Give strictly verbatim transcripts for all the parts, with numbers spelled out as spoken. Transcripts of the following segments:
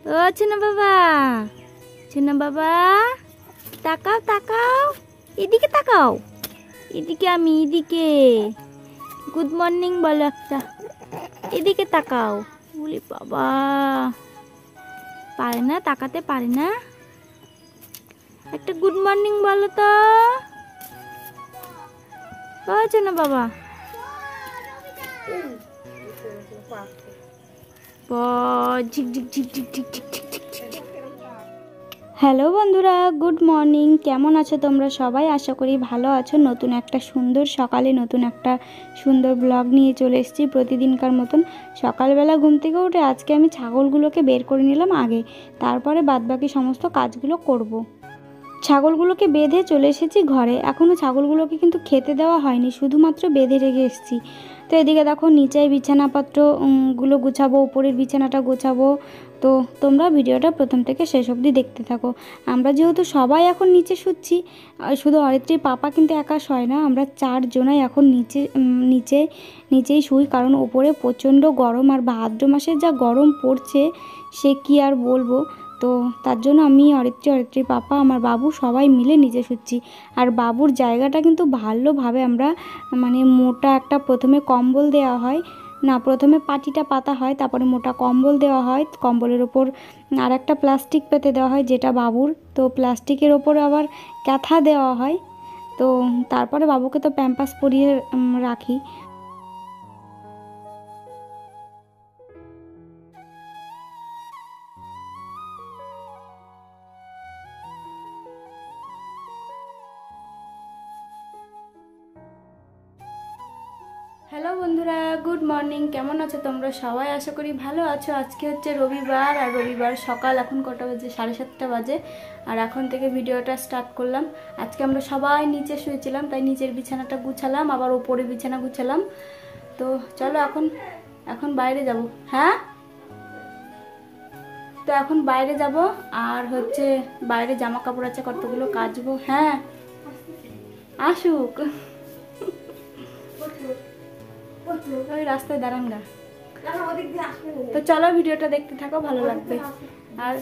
ও ছোনা বাবা, ছোনা বাবা, তাকাও তাকাও, এদিকে তাকাও, এদিকে আমি এদিকে। গুড মর্নিং বলো একটা, এদিকে তাকাও। বলি বাবা, পারে না, তাকাতে পারে না। একটা গুড মর্নিং বলো তো। বলছো না বাবা। হ্যালো বন্ধুরা, গুড মর্নিং। কেমন আছো তোমরা সবাই? আশা করি ভালো আছো। নতুন একটা সুন্দর সকালে নতুন একটা সুন্দর ব্লগ নিয়ে চলে এসেছি প্রতিদিনকার মতন। সকালবেলা ঘুম থেকে উঠে আজকে আমি ছাগলগুলোকে বের করে নিলাম আগে, তারপরে বাদবাকি সমস্ত কাজগুলো করব। ছাগলগুলোকে বেঁধে চলে এসেছি ঘরে। এখনও ছাগলগুলোকে কিন্তু খেতে দেওয়া হয়নি, শুধুমাত্র বেঁধে রেখে এসেছি। তো এদিকে দেখো নিচে বিছানাপত্র গুলো গুছাবো, উপরের বিছানাটা গোছাবো। তো তোমরা ভিডিওটা প্রথম থেকে শেষ অবধি দেখতে থাকো। আমরা যেহেতু সবাই এখন নিচে শুচ্ছি, শুধু অরিত্রীর পাপা কিন্তু একা শয় না, আমরা চারজনাই এখন নিচে নিচে নিচেই শুই। কারণ ওপরে প্রচণ্ড গরম, আর ভাদ্র মাসের যা গরম পড়ছে সে কি আর বলবো। তো তার জন্য আমি অরিত্রী, অরিত্রীর পাপা, আমার বাবু সবাই মিলে নিচে শুচ্ছি। আর বাবুর জায়গাটা কিন্তু ভালোভাবে আমরা মানে মোটা একটা প্রথমে কম্বল দেওয়া হয়, না প্রথমে পাটিটা পাতা হয়, তারপরে মোটা কম্বল দেওয়া হয়। কম্বলের ওপর আর একটা প্লাস্টিক পেতে দেওয়া হয় যেটা বাবুর, তো প্লাস্টিকের ওপর আবার ক্যাথা দেওয়া হয়। তো তারপরে বাবুকে তো প্যাম্পাস পরিয়ে রাখি। হ্যালো বন্ধুরা, গুড মর্নিং। কেমন আছো তোমরা সবাই? আশা করি ভালো আছো। আজকে হচ্ছে রবিবার, আর রবিবার সকাল এখন কটা বাজে? সাড়ে সাতটা বাজে। আর এখন থেকে ভিডিওটা স্টার্ট করলাম। আজকে আমরা সবাই নিচে শুয়েছিলাম, তাই নিচের বিছানাটা গুছালাম, আবার ওপরে বিছানা গুছালাম। তো চলো এখন এখন বাইরে যাব। হ্যাঁ, তো এখন বাইরে যাব, আর হচ্ছে বাইরে জামা কাপড় আছে কতগুলো কাচবো। হ্যাঁ আসুক, ওই রাস্তায় দাঁড়ান গা। তো চলো ভিডিওটা দেখতে থাকো, ভালো লাগবে। আর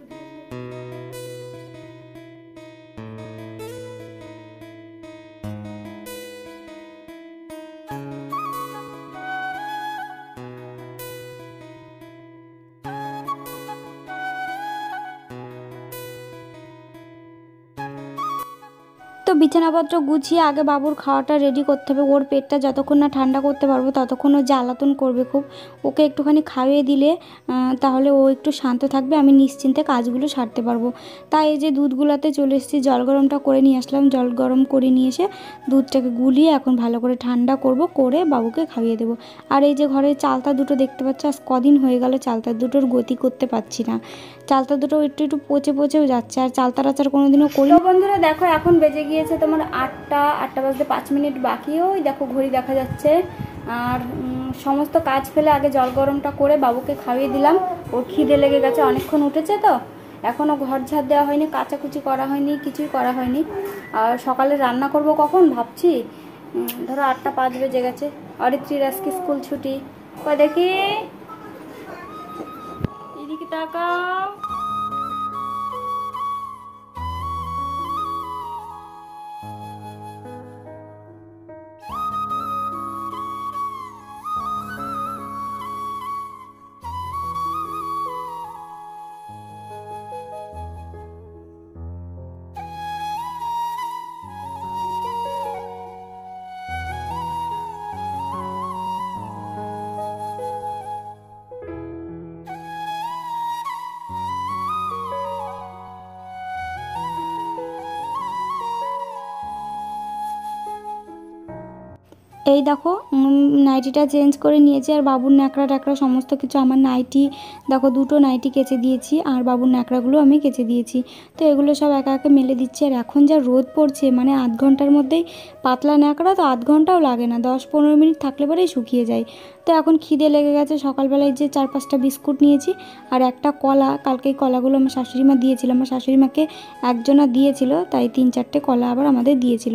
তো বিছানাপত্র গুছিয়ে আগে বাবুর খাওয়াটা রেডি করতে হবে। ওর পেটটা যতক্ষণ না ঠান্ডা করতে পারবো ততক্ষণ ও জ্বালাতন করবে খুব। ওকে একটুখানি খাইয়ে দিলে তাহলে ও একটু শান্ত থাকবে, আমি নিশ্চিন্তে কাজগুলো সারতে পারবো। তাই এই যে দুধগুলাতে চলে এসেছি, জল গরমটা করে নিয়ে আসলাম। জল গরম করে নিয়ে এসে দুধটাকে গুলিয়ে এখন ভালো করে ঠান্ডা করব, করে বাবুকে খাইয়ে দেবো। আর এই যে ঘরে চালতা দুটো দেখতে পাচ্ছ, আজ কদিন হয়ে গেল চালতা দুটোর গতি করতে পারছি না। চালতা দুটো একটু একটু পচে পচেও যাচ্ছে, আর চালতা রাচার কোনোদিনও করি। তো বন্ধুরা দেখো, এখন বেজে গিয়েছে তোমার আটটা আটটা বাজতে পাঁচ মিনিট বাকি। ওই দেখো ঘড়ি দেখা যাচ্ছে। আর সমস্ত কাজ ফেলে আগে জল গরমটা করে বাবুকে খাইয়ে দিলাম। ওর খিদে লেগে গেছে, অনেকক্ষণ উঠেছে তো। এখনও ঘর ঝাড় দেওয়া হয়নি, কাচাকুচি করা হয়নি, কিছুই করা হয়নি। আর সকালে রান্না করব কখন ভাবছি, ধরো আটটা পাঁচ বেজে গেছে। অরিত্রীর আজকে স্কুল ছুটি। কয় দেখি, এদিকে তাকাও। এই দেখো নাইটিটা চেঞ্জ করে নিয়েছি, আর বাবুর ন্যাকড়া ট্যাকড়া সমস্ত কিছু আমার নাইটি দেখো, দুটো নাইটি কেচে দিয়েছি, আর বাবুর ন্যাকড়াগুলো আমি কেচে দিয়েছি। তো এগুলো সব একা একা মেলে দিচ্ছি। আর এখন যা রোদ পড়ছে, মানে আধ ঘন্টার মধ্যেই পাতলা ন্যাকড়া তো আধ ঘন্টাও লাগে না, দশ পনেরো মিনিট থাকলে পরেই শুকিয়ে যায়। তো এখন খিদে লেগে গেছে। সকালবেলায় যে চার পাঁচটা বিস্কুট নিয়েছি আর একটা কলা, কালকে এই কলাগুলো আমার শাশুড়ি মা দিয়েছিল। আমার শাশুড়ি মাকে একজনা দিয়েছিল, তাই তিন চারটে কলা আবার আমাদের দিয়েছিল।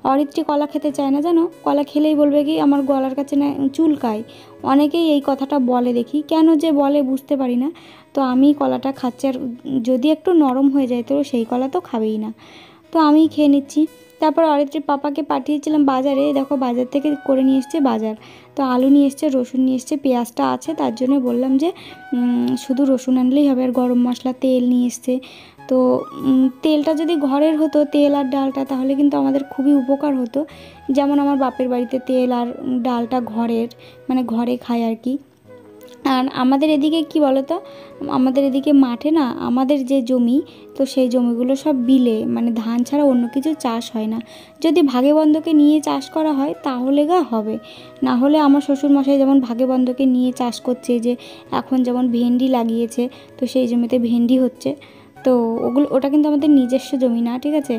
অরিত্রী কলা খেতে চায় না, জানো, কলা খেলেই বলবে কি আমার গলার কাছে না চুলকায়। অনেকেই এই কথাটা বলে, দেখি কেন যে বলে বুঝতে পারি না। তো আমি কলাটা খাচ্ছি, আর যদি একটু নরম হয়ে যায় তো সেই কলা তো খাবেই না, তো আমিই খেয়ে নিচ্ছি। তারপর অরিত্রীর পাপাকে পাঠিয়েছিলাম বাজারে, দেখো বাজার থেকে করে নিয়ে এসছে বাজার। তো আলু নিয়ে এসছে, রসুন নিয়ে এসছে, পেঁয়াজটা আছে, তার জন্য বললাম যে শুধু রসুন আনলেই হবে। আর গরম মশলা, তেল নিয়ে এসছে। তো তেলটা যদি ঘরের হতো, তেল আর ডালটা, তাহলে কিন্তু আমাদের খুবই উপকার হতো। যেমন আমার বাপের বাড়িতে তেল আর ডালটা ঘরের, মানে ঘরে খায় আর কি। আর আমাদের এদিকে কি বলো তো, আমাদের এদিকে মাঠে না, আমাদের যে জমি, তো সেই জমিগুলো সব বিলে, মানে ধান ছাড়া অন্য কিছু চাষ হয় না। যদি ভাগে বন্ধকে নিয়ে চাষ করা হয় তাহলে গা হবে, না হলে আমার শ্বশুরমশাই যেমন ভাগে বন্ধকে নিয়ে চাষ করছে, যে এখন যেমন ভেন্ডি লাগিয়েছে, তো সেই জমিতে ভেন্ডি হচ্ছে। তো ওগুলো, ওটা কিন্তু আমাদের নিজস্ব জমি না, ঠিক আছে।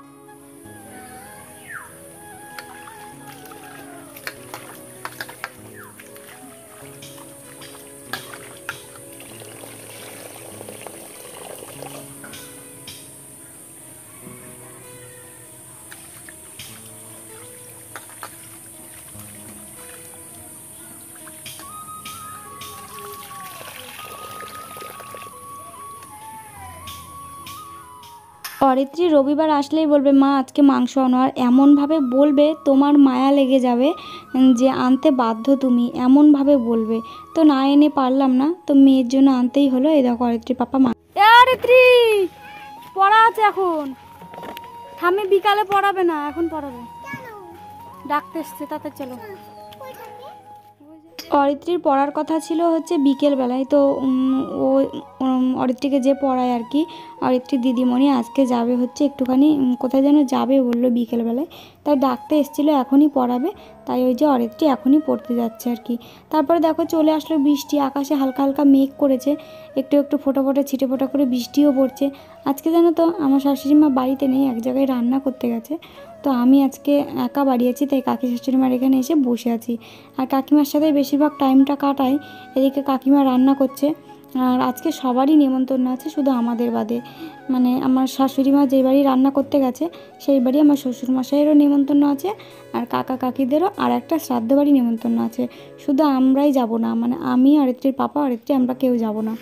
অরিত্রী রবিবার আসলেই বলবে মা আজকে মাংস আনো, আর এমনভাবে বলবে তোমার মায়া লেগে যাবে যে আনতে বাধ্য তুমি, এমনভাবে বলবে। তো না এনে পারলাম না, তো মেয়ের জন্য আনতেই হলো। এই দেখো অরিত্রীর পাপা মা। অরিত্রী পড়া আছে এখন, থামি বিকালে পড়াবে না, এখন পড়াবে, ডাকতে এসছে, তাতে চলো। অরিত্রীর পড়ার কথা ছিল হচ্ছে বিকেলবেলায়, তো ও অরিত্রীকে যে পড়ায় আর কি, অরিত্রীর দিদিমণি আজকে যাবে হচ্ছে একটুখানি কোথায় যেন যাবে বললো বিকেলবেলায়, তাই ডাকতে এসেছিলো, এখনই পড়াবে। তাই ওই যে অরিত্রী এখনই পড়তে যাচ্ছে আর কি। তারপরে দেখো চলে আসলো বৃষ্টি, আকাশে হালকা হালকা মেঘ করেছে, একটু একটু ফোটা ফোটা ছিটে ফোটা করে বৃষ্টিও পড়ছে। আজকে জানো তো আমার শাশুড়ি মা বাড়িতে নেই, এক জায়গায় রান্না করতে গেছে। তো আমি আজকে একা বাড়ি আছি, তাই কাকি শাশুড়ি মার এখানে এসে বসে আছি, আর কাকিমার সাথে বেশিরভাগ টাইমটা কাটাই। এদিকে কাকিমা রান্না করছে, আর আজকে সবারই নেমন্তন্ন আছে, শুধু আমাদের বাদে। মানে আমার শাশুড়ি মা যে বাড়ি রান্না করতে গেছে সেই বাড়ি আমার শ্বশুরমশাইয়েরও নেমন্তন্ন আছে, আর কাকা কাকিদেরও আর একটা শ্রাদ্ধ বাড়ি নেমন্তন্ন আছে। শুধু আমরাই যাব না, মানে আমি, অরিত্রীর পাপা, অরিত্রী, আমরা কেউ যাব না।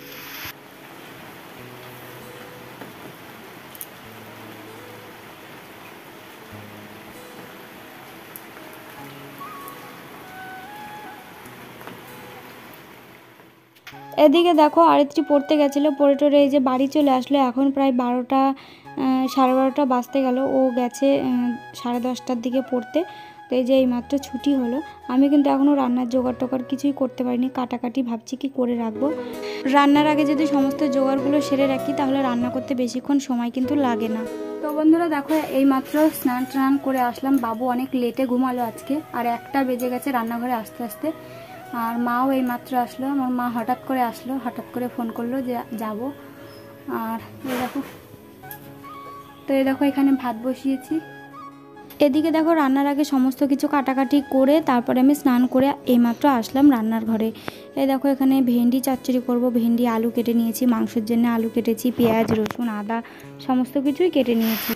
এদিকে দেখো অরিত্রী পড়তে গেছিলো, পড়ে টড়ে এই যে বাড়ি চলে আসলো। এখন প্রায় বারোটা সাড়ে বারোটা বাজতে গেল, ও গেছে সাড়ে দশটার দিকে পড়তে। তো এই যে এইমাত্র ছুটি হলো। আমি কিন্তু এখনও রান্নার জোগাড় টোগাড় কিছুই করতে পারিনি, কাটাকাটি ভাবছি কি করে রাখবো। রান্নার আগে যদি সমস্ত জোগাড়গুলো সেরে রাখি তাহলে রান্না করতে বেশিক্ষণ সময় কিন্তু লাগে না। তো বন্ধুরা দেখো এইমাত্র স্নান টান করে আসলাম, বাবু অনেক লেটে ঘুমালো আজকে, আর একটা বেজে গেছে রান্নাঘরে আসতে আসতে। আর মাও এই মাত্র আসলো, আমার মা হঠাৎ করে আসলো, হঠাৎ করে ফোন করলো যে যাব। আর এই দেখো, তো এই দেখো এখানে ভাত বসিয়েছি। এদিকে দেখো রান্নার আগে সমস্ত কিছু কাটাকাটি করে তারপরে আমি স্নান করে এইমাত্র আসলাম রান্নার ঘরে। এই দেখো এখানে ভেন্ডি চচ্চড়ি করব, ভেন্ডি আলু কেটে নিয়েছি, মাংসের জন্য আলু কেটেছি, পেঁয়াজ রসুন আদা সমস্ত কিছুই কেটে নিয়েছি।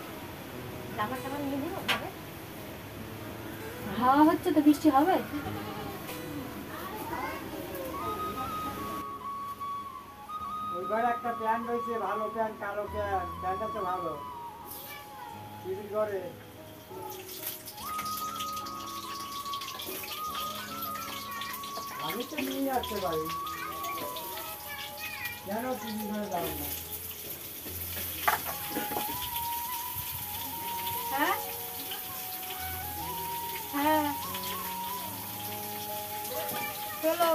হাওয়া হচ্ছে তো, বৃষ্টি হবে। একটা প্যান্ট হয়েছে, ভালো প্যান্ট, কালো প্যান্ট, প্যান্টটা তো ভালো বিক্রি করে। আমি তো নিয়ে আসতে পারি, কেন বিক্রি করে যাবো না? হ্যাঁ হ্যাঁ চলো।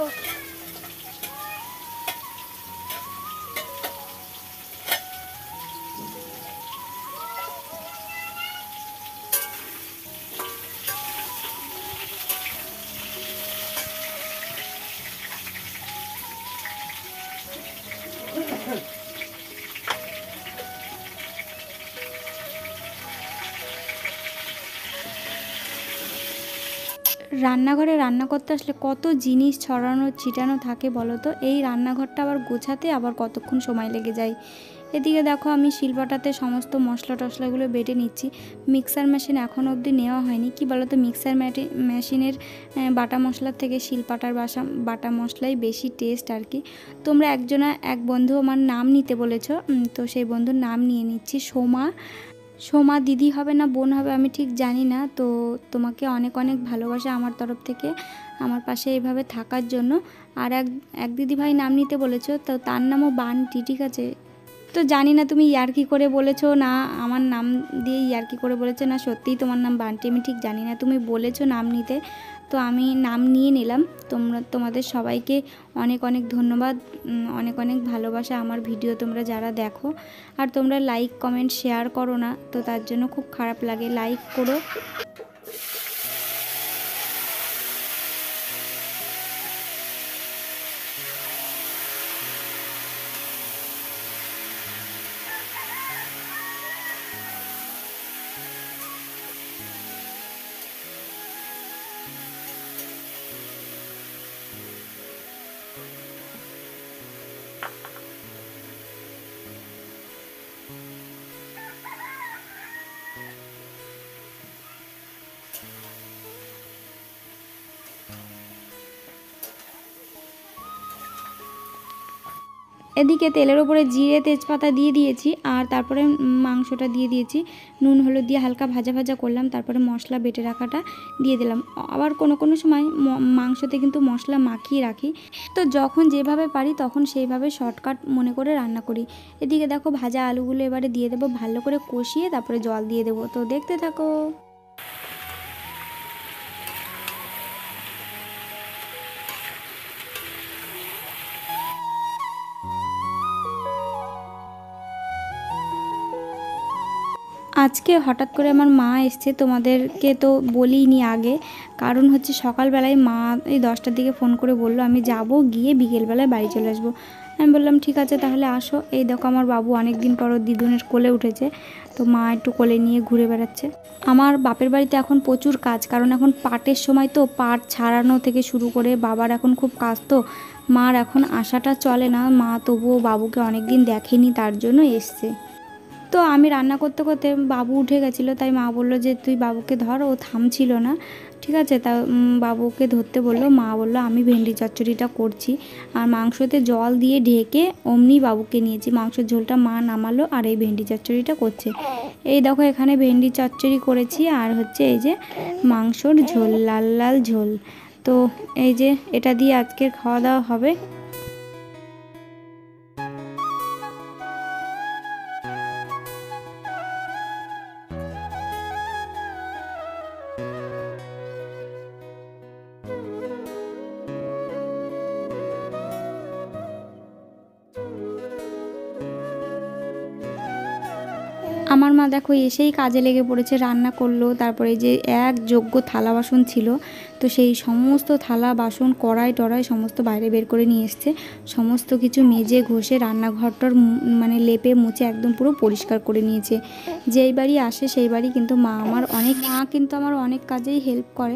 রান্নাঘরে রান্না করতে আসলে কত জিনিস ছড়ানো ছিটানো থাকে বলো তো। এই রান্নাঘরটা আবার গোছাতে আবার কতক্ষণ সময় লেগে যায়। এদিকে দেখো আমি শিলপাটাতে সমস্ত মশলা টশলাগুলো বেটে নিচ্ছি। মিক্সার মেশিন এখন অবধি নেওয়া হয়নি। কি বলো তো, মিক্সার মেশিনের বাটা মশলার থেকে শিলপাটার বাসা বাটা মশলাই বেশি টেস্ট আর কি। তোমরা একজনা এক বন্ধু আমার নাম নিতে বলেছো, তো সেই বন্ধুর নাম নিয়ে নিচ্ছি। সোমা সোমা দিদি হবে না বোন হবে আমি ঠিক জানি না। তো তোমাকে অনেক অনেক ভালোবাসা আমার তরফ থেকে, আমার পাশে এইভাবে থাকার জন্য। আর এক এক দিদি ভাই নাম নিতে বলেছো, তো তার নামও বান্টি, ঠিক আছে। তো জানি না তুমি ইয়ার্কি করে বলেছো না আমার নাম দিয়ে ইয়ার্কি করে বলেছো না সত্যিই তোমার নাম বান্টি, আমি ঠিক জানি না। তুমি বলেছো নাম নিতে, তো আমি নাম নিয়ে নিলাম। তোমরা তোমাদের সবাইকে অনেক অনেক ধন্যবাদ, অনেক অনেক ভালোবাসা। আমার ভিডিও তোমরা যারা দেখো আর তোমরা লাইক কমেন্ট শেয়ার করো না, তো তার জন্য খুব খারাপ লাগে। লাইক করো। এদিকে তেলের ওপরে জিরে তেজপাতা দিয়ে দিয়েছি, আর তারপরে মাংসটা দিয়ে দিয়েছি। নুন হলুদ দিয়ে হালকা ভাজা ভাজা করলাম, তারপরে মশলা বেটে রাখাটা দিয়ে দিলাম। আবার কোনো কোনো সময় মাংসতে কিন্তু মশলা মাখিয়ে রাখি, তো যখন যেভাবে পারি তখন সেইভাবে শর্টকাট মনে করে রান্না করি। এদিকে দেখো ভাজা আলুগুলো এবারে দিয়ে দেবো, ভালো করে কষিয়ে তারপরে জল দিয়ে দেবো। তো দেখতে থাকো। আজকে হঠাৎ করে আমার মা এসছে, তোমাদেরকে তো বলিনি আগে, কারণ হচ্ছে সকালবেলায় মা এই দশটার দিকে ফোন করে বললো আমি যাব, গিয়ে বিকেলবেলায় বাড়ি চলে আসবো। আমি বললাম ঠিক আছে তাহলে আসো। এই দেখো আমার বাবু অনেক দিন পর দিদুনের কোলে উঠেছে, তো মা একটু কোলে নিয়ে ঘুরে বেড়াচ্ছে। আমার বাপের বাড়িতে এখন প্রচুর কাজ, কারণ এখন পাটের সময় তো, পাট ছাড়ানো থেকে শুরু করে বাবার এখন খুব কাজ, তো মার এখন আসাটা চলে না। মা তবুও বাবুকে অনেক দিন দেখেনি, তার জন্য এসছে। তো আমি রান্না করতে করতে বাবু উঠে গেছিলো, তাই মা বললো যে তুই বাবুকে ধর, ও থামছিল না, ঠিক আছে। তা বাবুকে ধরতে বললো, মা বললো আমি ভেন্ডি চচ্চড়িটা করছি, আর মাংসতে জল দিয়ে ঢেকে অমনি বাবুকে নিয়েছি। মাংসের ঝোলটা মা নামালো আর এই ভেন্ডি চচ্চড়িটা করছে। এই দেখো এখানে ভেন্ডি চচ্চড়ি করেছি, আর হচ্ছে এই যে মাংসর ঝোল, লাল লাল ঝোল। তো এই যে এটা দিয়ে আজকের খাওয়া দাওয়া হবে। আমার মা দেখো এসেই কাজে লেগে পড়েছে, রান্না করলো। তারপরে যে এক যোগ্য থালা বাসন ছিল, তো সেই সমস্ত থালা বাসন কড়াই টড়াই সমস্ত বাইরে বের করে নিয়ে এসছে। সমস্ত কিছু মেজে ঘষে রান্নাঘরটার মানে লেপে মুছে একদম পুরো পরিষ্কার করে নিয়েছে। যেই বাড়ি আসে সেই বাড়ি কিন্তু মা আমার অনেক মা কিন্তু আমার অনেক কাজেই হেল্প করে।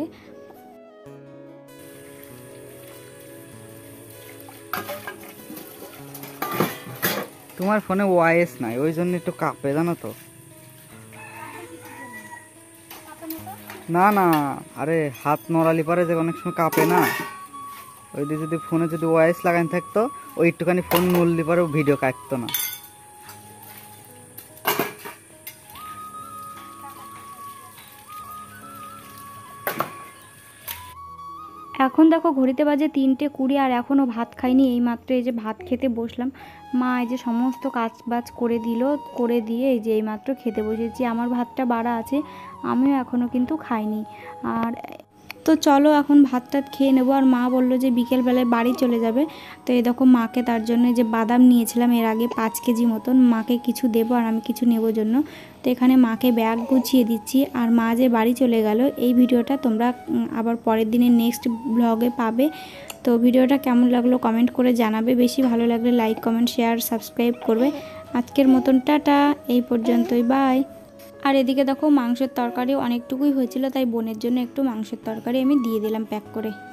তোমার ফোনে ওআইএস নাই, ওই জন্য একটু কাঁপে, জানো তো। না না, আরে হাত নড়ালি পারে যে অনেক সময় কাঁপে না, ওই দিয়ে যদি ফোনে যদি ওআইএস লাগানো থাকতো, ওই একটুখানি ফোন নড়লি পারে ভিডিও কাটতো না। এখন দেখো ঘড়িতে বাজে তিনটে কুড়ি, আর এখনও ভাত খাইনি। এই মাত্র এই যে ভাত খেতে বসলাম। মা এই যে সমস্ত কাজ বাজ করে দিল, করে দিয়ে এই যে এই মাত্র খেতে বসেছি। আমার ভাতটা বাড়া আছে, আমিও এখনও কিন্তু খাইনি। আর তো চলো এখন ভাত টাত খেয়ে নেবো। আর মা বললো যে বিকেলবেলায় বাড়ি চলে যাবে, তো এই দেখো মাকে তার জন্য যে বাদাম নিয়েছিলাম এর আগে পাঁচ কেজি মতন, মাকে কিছু দেবো আর আমি কিছু নেবো জন্য। তো এখানে মাকে ব্যাগ গুছিয়ে দিচ্ছি। আর মা যে বাড়ি চলে গেল, এই ভিডিওটা তোমরা আবার পরের দিনে নেক্সট ব্লগে পাবে। তো ভিডিওটা কেমন লাগলো কমেন্ট করে জানাবে, বেশি ভালো লাগলে লাইক কমেন্ট শেয়ার সাবস্ক্রাইব করবে। আজকের মতন টাটা, এই পর্যন্তই, বাই। আর এদিকে দেখো মাংসের তরকারি অনেকটুকুই হয়েছিল, তাই বোনের জন্য একটু মাংসের তরকারি আমি দিয়ে দিলাম প্যাক করে।